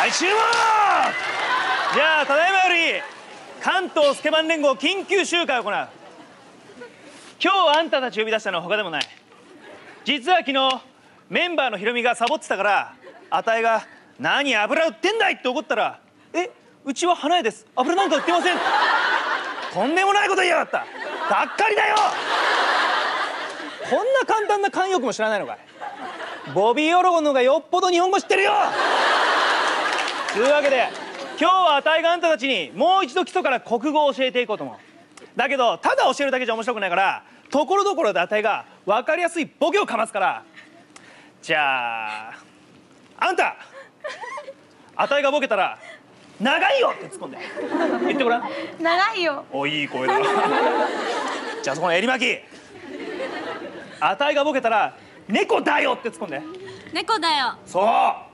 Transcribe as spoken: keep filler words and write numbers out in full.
はい、注文。じゃあただいまより関東スケバン連合緊急集会を行う。今日あんたたち呼び出したのは他でもない。実は昨日メンバーのヒロミがサボってたから、あたいが「何油売ってんだい!」って怒ったら「え、うちは花屋です、油なんか売ってません」とんでもないこと言いやがった。がっかりだよ。こんな簡単な慣用句も知らないのかい。ボビー・オロゴンの方がよっぽど日本語知ってるよ。というわけで今日はあたいがあんたたちにもう一度基礎から国語を教えていこうと思う。だけどただ教えるだけじゃ面白くないから、ところどころであたいが分かりやすいボケをかますから。じゃああんた、あたいがボケたら「長いよ!」って突っ込んで言ってごらん。 長いよ。 お、いい声だ。じゃあそこの襟巻き、あたいがボケたら「猫だよ!」って突っ込んで。 猫だよ。 そう。